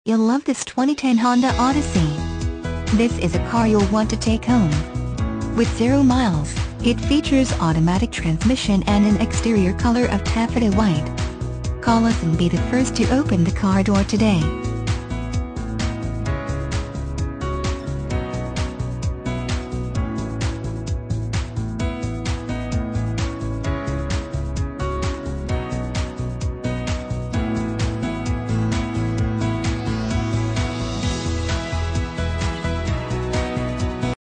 You'll love this 2010 Honda Odyssey. This is a car you'll want to take home. With 0 miles, it features automatic transmission and an exterior color of taffeta white. Call us and be the first to open the car door today.